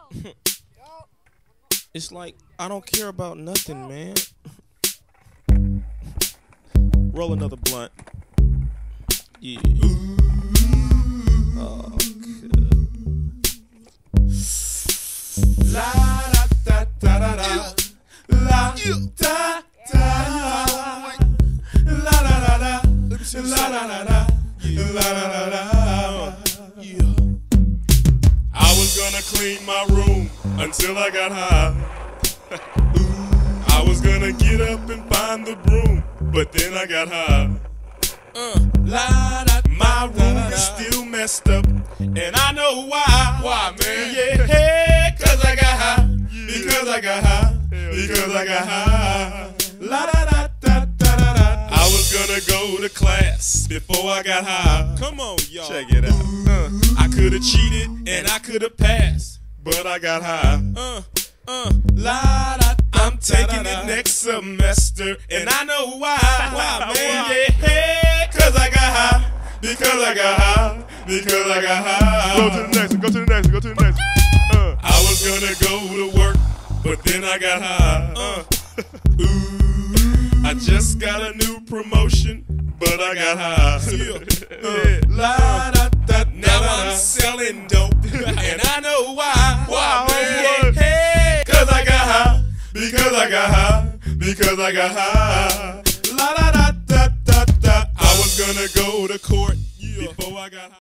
It's like I don't care about nothing, man. Roll another blunt. Yeah. Oh, good. La da da da da da. La da da. La da da da. La da da da. La da da da. I was gonna clean my room until I got high. I was gonna get up and find the broom, but then I got high. My room is still messed up, and I know why. Why, man? Yeah, cause I got high. Because I got high. Because I got high. La da da da da da da. I was gonna go to class before I got high. Come on, y'all. Check it out. I could have cheated and I could have passed, but I got high. La da. I'm taking it next semester, and I know why. Why, man? Yeah, cause I got high. Because I got high. Because I got high. Go to the next one. Go to the next one. Go to the next one. I was gonna go to work, but then I got high. I just got a new promotion, but I got high. La da da. Now I'm selling dope, and I know why. Why, man? Hey, cause I got high. Because I got high. Because I got high. La da da da da da. I was gonna go to court before I got high.